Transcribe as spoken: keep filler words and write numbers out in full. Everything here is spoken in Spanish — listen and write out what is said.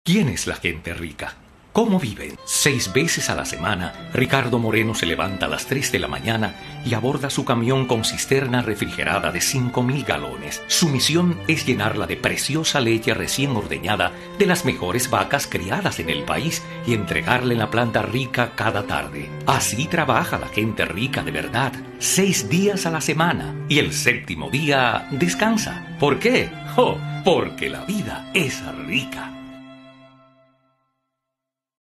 ¿Quién es la gente rica? ¿Cómo viven? Seis veces a la semana, Ricardo Moreno se levanta a las tres de la mañana y aborda su camión con cisterna refrigerada de cinco mil galones. Su misión es llenarla de preciosa leche recién ordeñada de las mejores vacas criadas en el país y entregarla en la planta rica cada tarde. Así trabaja la gente rica de verdad, seis días a la semana, y el séptimo día descansa. ¿Por qué? Oh, porque la vida es rica.